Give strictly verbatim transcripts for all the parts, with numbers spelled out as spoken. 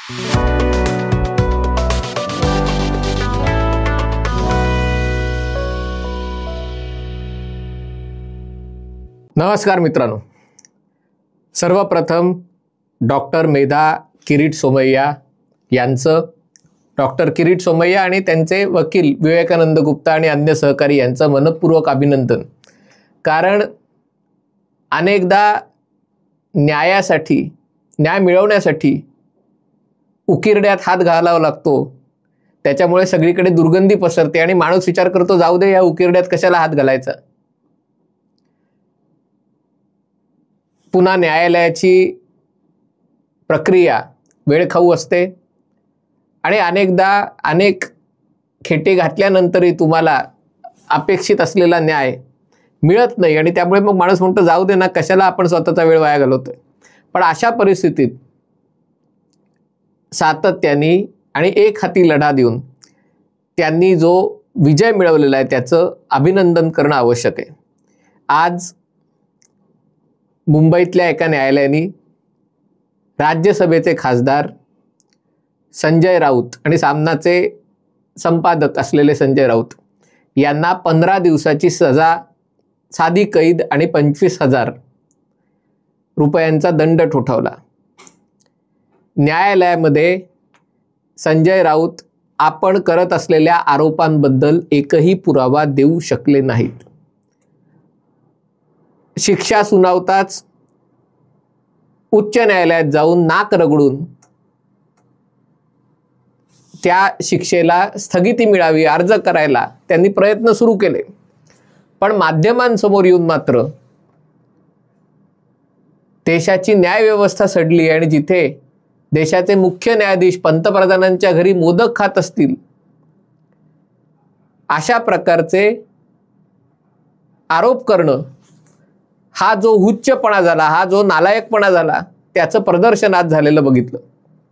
नमस्कार मित्रांनो, सर्वप्रथम डॉक्टर मेधा किरीट सोमय्या यांचं, डॉक्टर किरीट सोमय्या आणि त्यांचे वकील विवेकानंद गुप्ता आणि अन्य सहकारी यांचं मनपूर्वक अभिनंदन। कारण अनेकदा न्यायासाठी, न्याय मिळवण्यासाठी उकिरड्यात हात घालावा लागतो, त्याच्यामुळे सगळीकडे दुर्गंधी पसरते आणि माणूस विचार करतो जाऊ दे या उकिरड्यात कशाला हात घालायचा। पुन्हा न्यायालयाची प्रक्रिया वेळखाऊ असते आणि अनेकदा अनेक खेटे घातल्यानंतरही तुम्हाला अपेक्षित असलेला न्याय मिळत नाही आणि त्यामुळे मग माणूस म्हणतो जाऊ दे ना, कशाला आपण स्वतःचा वेळ वाया घालवतोय। पण अशा परिस्थितीत सातत्याने आणि एक हाती लढा देऊन त्यांनी जो विजय मिळवलेला आहे त्याचं अभिनंदन करणं आवश्यक आहे। आज मुंबईतल्या एका न्यायालयाने राज्यसभेचे खासदार संजय राऊत आणि सामनाचे संपादक असलेले संजय राऊत यांना पंधरा दिवसाची सजा, साधी कैद आणि पंचवीस हजार रुपयांचा दंड ठोठावला। न्यायालयामध्ये संजय राऊत आपण करत असलेल्या आरोपांबद्दल एकही पुरावा देऊ शकले नाहीत। शिक्षा सुनावताच उच्च न्यायालयात जाऊन नाक रगडून त्या शिक्षेला स्थगिती मिळावी अर्ज करायला त्यांनी प्रयत्न सुरू केले, पण माध्यमांसमोर येऊन मात्र देशाची न्यायव्यवस्था सडली आणि जिथे देशाचे मुख्य न्यायाधीश पंतप्रधानांच्या घरी मोदक खात असतील अशा प्रकारचे आरोप करणं, हा जो हुच्चपणा झाला, हा जो नालायकपणा झाला, त्याचं प्रदर्शन आज झालेलं बघितलं।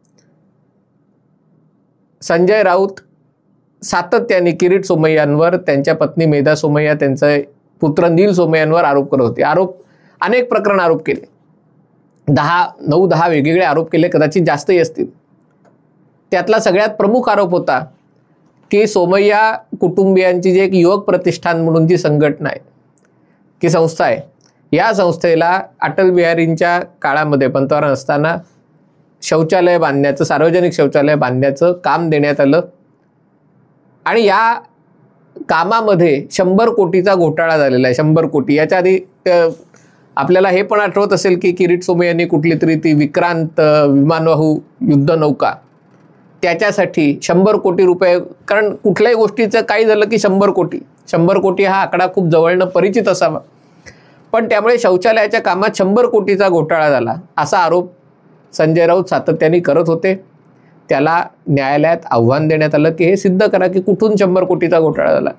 संजय राऊत सातत्याने किरीट सोमय्यांवर, त्यांच्या पत्नी मेधा सोमय्या, त्यांचे पुत्र नील सोमय्यांवर आरोप करत होते। आरोप अनेक प्रकरण आरोप केले, दहा नऊ दहा वेगवेगळे आरोप केले, कदाचित जास्तही असतील। त्यातला सगळ्यात प्रमुख आरोप होता की सोमय्या कुटुंबियांची जी एक युवक प्रतिष्ठान म्हणून जी संघटना आहे, की संस्था आहे, या संस्थेला अटल बिहारींच्या काळामध्ये पंतप्रधान असताना शौचालय बांधण्याचं, सार्वजनिक शौचालय बांधण्याचं काम देण्यात आलं आणि या कामामध्ये शंभर कोटीचा घोटाळा झालेला आहे। शंभर कोटी याच्या आधी आपल्याला हे पण आठवत असेल की किरीट सोमय्यांनी कुठली तरी ती विक्रांत विमानवाहू युद्धनौका, त्याच्यासाठी शंभर कोटी रुपये, कारण कुठल्याही गोष्टीचं काही झालं की शंभर कोटी शंभर कोटी हा आकडा खूप जवळनं परिचित असावा, पण त्यामुळे शौचालयाच्या कामात शंभर कोटीचा घोटाळा झाला असा आरोप संजय राऊत सातत्याने करत होते। त्याला न्यायालयात आव्हान देण्यात आलं की हे सिद्ध करा की कुठून शंभर कोटीचा घोटाळा झाला।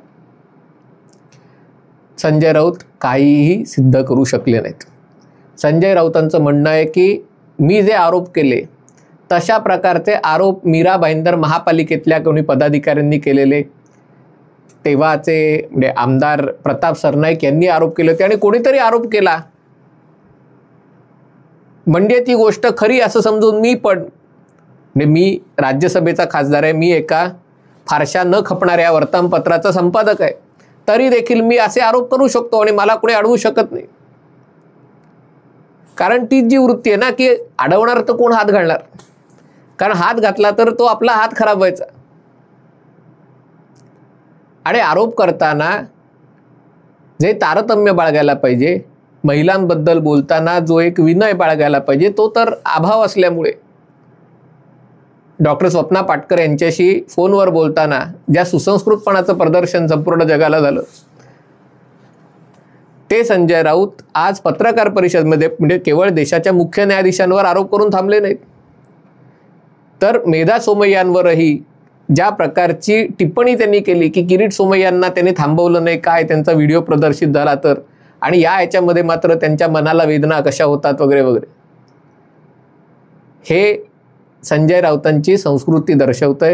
संजय राऊत काहीही सिद्ध करू शकले नाहीत। संजय राऊतांचं म्हणणं आहे की मी जे आरोप केले तशा प्रकारचे आरोप मीरा भाईंदर महापालिकेतल्या कोणी पदाधिकाऱ्यांनी केलेले, तेव्हाचे म्हणजे आमदार प्रताप सरनाईक यांनी आरोप केले होते आणि कोणीतरी आरोप केला म्हणजे ती गोष्ट खरी असं समजून मी पण, म्हणजे मी राज्यसभेचा खासदार आहे, मी एका फारशा न खपणाऱ्या वर्तमानपत्राचा संपादक आहे, तरी देखील मी असे आरोप करू शकतो आणि मला कोणी अडवू शकत नाही। कारण ती जी वृत्ती आहे ना की अडवणार तर कोण हात घालणार, कारण हात घातला तर तो आपला हात खराब व्हायचा। आणि आरोप करताना जे तारतम्य बाळगायला पाहिजे, महिलांबद्दल बोलताना जो एक विनय बाळगायला पाहिजे, तो तर अभाव असल्यामुळे डॉक्टर स्वप्ना पाटकर यांच्याशी फोनवर बोलताना ज्या सुसंस्कृतपणाचं प्रदर्शन संपूर्ण जगाला झालं, ते संजय राऊत आज पत्रकार परिषदेमध्ये म्हणजे केवळ देशाच्या मुख्य न्यायाधीशांवर आरोप करून थांबले नाहीत, तर मेधा सोमय्यांवरही ज्या प्रकारची टिप्पणी त्यांनी केली की किरीट सोमय्यांना त्यांनी थांबवलं नाही, काय त्यांचा व्हिडिओ प्रदर्शित झाला तर, आणि या याच्यामध्ये मात्र त्यांच्या मनाला वेदना कशा होतात वगैरे वगैरे, हे संजय राऊतांची संस्कृती दर्शवतंय।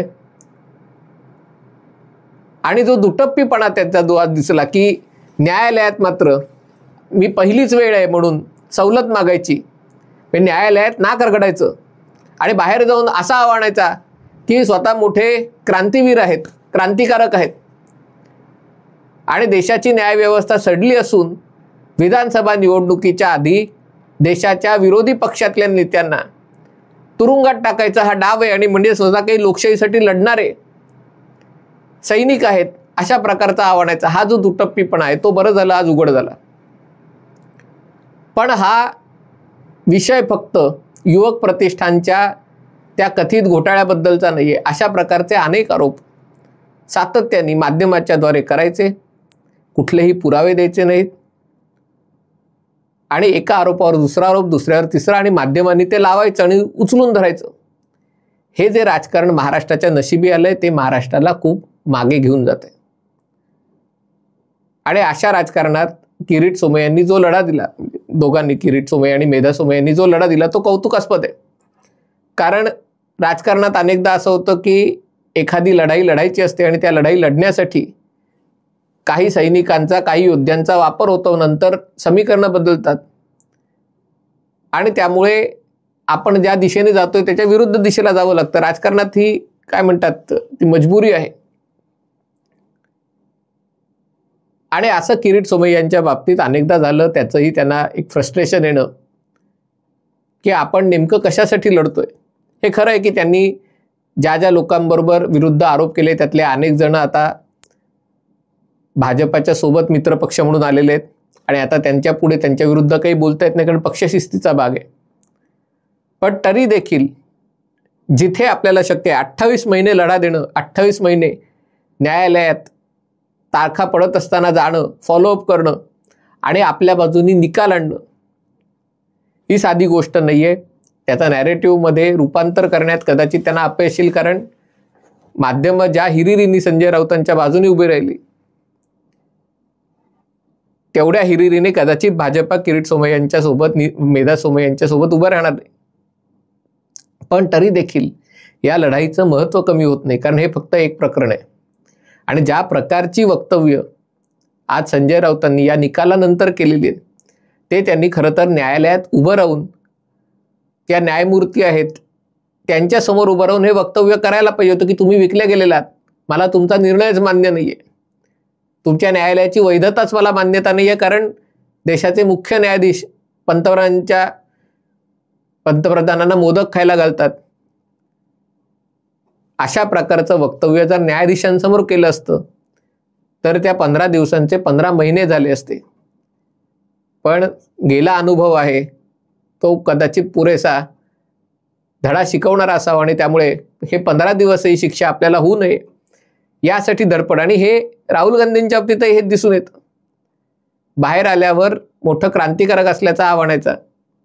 आणि जो दुटप्पीपणा त्याचा जो आज दिसला की न्यायालयात मात्र मी पहिलीच वेळ आहे म्हणून सवलत मागायची, न्यायालयात नाक रगडायचं आणि बाहेर जाऊन असा आव्हानायचा की स्वतः मोठे क्रांतीवीर आहेत, क्रांतिकारक आहेत आणि देशाची न्यायव्यवस्था सडली असून विधानसभा निवडणुकीच्या आधी देशाच्या विरोधी पक्षातल्या नेत्यांना तुरुंगात टाकायचा हा डाव आहे आणि म्हणजे स्वतः काही लोकशाहीसाठी लढणारे सैनिक आहेत अशा प्रकारचा आव्हानायचा हा जो दुटप्पीपणा आहे तो बरं झालं आज उघड झाला. पण हा विषय फक्त युवक प्रतिष्ठानच्या त्या कथित घोटाळ्याबद्दलचा नाही आहे. अशा प्रकारचे अनेक आरोप सातत्याने माध्यमाच्या द्वारे करायचे, कुठलेही पुरावे द्यायचे नाहीत आणि एका आरोपावर दुसरा आरोप, दुसऱ्यावर तिसरा आणि माध्यमांनी ते लावायचं आणि उचलून धरायचं. हे जे राजकारण महाराष्ट्राच्या नशिबी आलंय ते महाराष्ट्राला खूप मागे घेऊन जाते. आणि अशा राजकारणात किरीट सोमय्या यांनी जो लढा दिला, दोघांनी किरीट सोमय्या आणि मेधा सोमय्या यांनी जो लढा दिला तो कौतुकास्पद आहे. कारण राजकारणात अनेकदा असं होतं की एखादी लढाई लढायची असते आणि त्या लढाई लढण्यासाठी काही सैनिकांचा, काही योद्ध्यांचा वापर होतो, नंतर समीकरणं बदलतात आणि त्यामुळे आपण ज्या दिशेने जातोय त्याच्या विरुद्ध दिशेला जावं लागतं. राजकारणात ही काय म्हणतात ती मजबुरी आहे. आणि असं किरीट सोमय्या यांच्या बाबतीत अनेकदा झालं. त्याचंही त्यांना एक फ्रस्ट्रेशन येणं की आपण नेमकं कशासाठी लढतोय. हे खरं आहे की त्यांनी ज्या ज्या लोकांबरोबर विरुद्ध आरोप केले त्यातले अनेक जण आता भाजपाच्या सोबत मित्रपक्ष म्हणून आलेले आहेत आणि आता त्यांच्या पुढे त्यांच्या विरुद्ध काही बोलता येत नाही कारण पक्षशिस्तीचा भाग आहे. पण तरी देखील जिथे आपल्याला शक्य आहे अठ्ठावीस महिने लढा देणं, अठ्ठावीस महिने न्यायालयात तारखा पडत असताना जाणं, फॉलोअप करणं आणि आपल्या बाजूनी निकाल आणणं ही साधी गोष्ट नाही आहे. त्याचा नॅरेटिव्हमध्ये रूपांतर करण्यात कदाचित त्यांना अपयश येईल कारण माध्यमं ज्या हिरिरींनी संजय राऊतांच्या बाजूने उभी राहिली तेवढ्या हिरिरीने कदाचित भाजपा किरीट सोमय्या यांच्यासोबत, मेधा सोमय्या यांच्यासोबत उभं राहणार नाही. पण तरी देखील या लढाईचं महत्त्व कमी होत नाही कारण हे फक्त एक प्रकरण आहे. आणि ज्या प्रकारची वक्तव्य आज संजय राऊतांनी या निकालानंतर केलेली आहेत ते त्यांनी खरं तर न्यायालयात उभं राहून त्या न्यायमूर्ती आहेत त्यांच्यासमोर उभं राहून हे वक्तव्य करायला पाहिजे होतं की तुम्ही विकल्या गेलेला आहात, मला तुमचा निर्णयच मान्य नाही आहे, तुमच्या न्यायालयाची वैधताच मला मान्यता नाही आहे कारण देशाचे मुख्य न्यायाधीश पंतप्रधानांच्या पंतप्रधानांना मोदक खायला घालतात. अशा प्रकारचं वक्तव्य जर न्यायाधीशांसमोर केलं असतं तर त्या पंधरा दिवसांचे पंधरा महिने झाले असते. पण गेला अनुभव आहे तो कदाचित पुरेसा धडा शिकवणारा असावा आणि त्यामुळे हे पंधरा दिवसही शिक्षा आपल्याला होऊ नये यासाठी धडपड. आणि हे राहुल गांधींच्या बाबतीतही हे दिसून येतं. बाहेर आल्यावर मोठं क्रांतिकारक असल्याचा आव्हानायचा,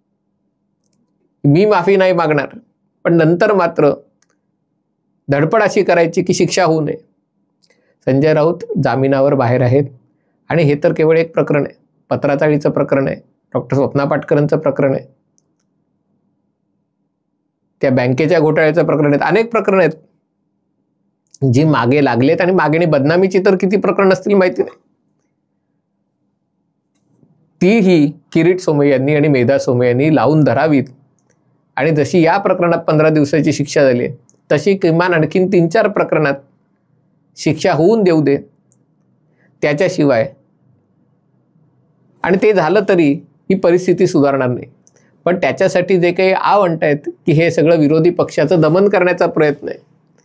मी माफी नाही मागणार, पण नंतर मात्र धडपड अशी करायची की शिक्षा होऊ नये. संजय राऊत जामिनावर बाहेर आहेत आणि हे तर केवळ एक प्रकरण आहे, पत्राचाळीचं प्रकरण आहे, डॉक्टर स्वप्ना पाटकरांचं प्रकरण आहे, त्या बँकेच्या घोटाळ्याचं प्रकरण आहेत, अनेक प्रकरण आहेत जी मागे लागलेत आणि मागणी बदनामीची तर किती प्रकरण असतील माहिती नाही. तीही किरीट सोमय्या यांनी आणि मेधा सोमय्या यांनी लावून धरावीत आणि जशी या प्रकरणात पंधरा दिवसाची शिक्षा झाली तशी किमान आणखीन तीन चार प्रकरणात शिक्षा होऊन देऊ दे. त्याच्याशिवाय आणि ते झालं तरी ही परिस्थिती सुधारणार नाही. पण त्याच्यासाठी जे काही आव आणतायत की हे सगळं विरोधी पक्षाचं दमन करण्याचा प्रयत्न आहे,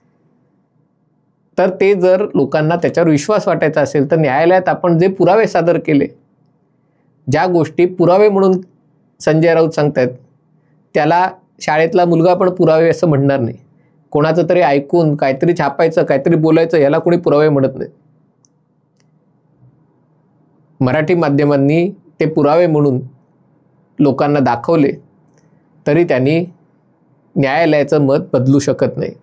तर ते जर लोकांना त्याच्यावर विश्वास वाटायचा असेल तर न्यायालयात आपण जे पुरावे सादर केले, ज्या गोष्टी पुरावे म्हणून संजय राऊत सांगतायत त्याला शाळेतला मुलगा पण पुरावे असं म्हणणार नाही. कोणाचं तरी ऐकून काहीतरी छापायचं, काहीतरी बोलायचं याला कोणी पुरावे म्हणत नाही. मराठी माध्यमांनी ते पुरावे म्हणून लोकांना दाखवले तरी त्यांनी न्यायालयाचं मत बदलू शकत नाही.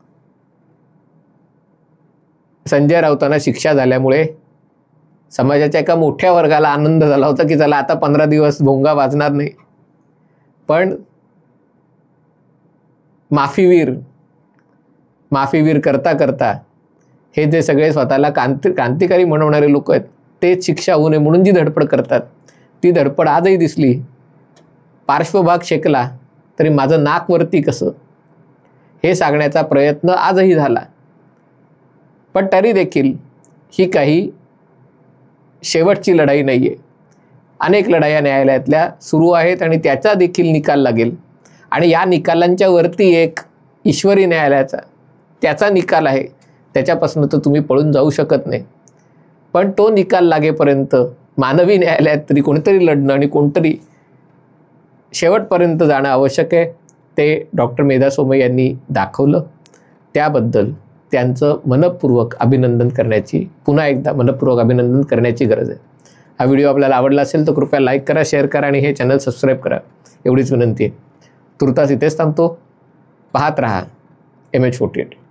संजय राऊतांना शिक्षा झाल्यामुळे समाजाच्या एका मोठ्या वर्गाला आनंद झाला होता की चला आता पंधरा दिवस भोंगा वाजणार नाही. पण माफीवीर माफीवीर करता करता हे जे सगळे स्वतःला क्रांती क्रांतिकारी म्हणवणारे लोक आहेत तेच शिक्षा होऊ नये म्हणून जी धडपड करतात ती धडपड आजही दिसली. पार्श्वभाग शेकला तरी माझं नाक वरती कसं हे सांगण्याचा प्रयत्न आजही झाला, पण तरी देखील ही काही शेवटची लढाई नाही आहे. अनेक लढाया न्यायालयातल्या सुरू आहेत आणि त्याचा देखील निकाल लागेल. आणि या निकालांच्या वरती एक ईश्वरी न्यायालयाचा त्याचा निकाल आहे, त्याच्यापासून तर तुम्ही पळून जाऊ शकत नाही. पण तो निकाल लागेपर्यंत मानवी न्यायालयात तरी कोणतरी लढणं आणि कोणतरी शेवटपर्यंत जाणं आवश्यक आहे. ते डॉक्टर मेधा सोमय्या यांनी दाखवलं. त्याबद्दल त्यांचं मनपूर्वक अभिनंदन करण्याची पुन्हा एकदा मनपूर्वक अभिनंदन करण्याची गरज आहे. हा व्हिडिओ आपल्याला आवडला असेल तर कृपया लाईक करा, शेअर करा आणि हे चॅनल सबस्क्राईब करा, एवढीच विनंती आहे. तुर्तास इथेच थांबतो. पाहत रहा एम एच फोर्टी एट.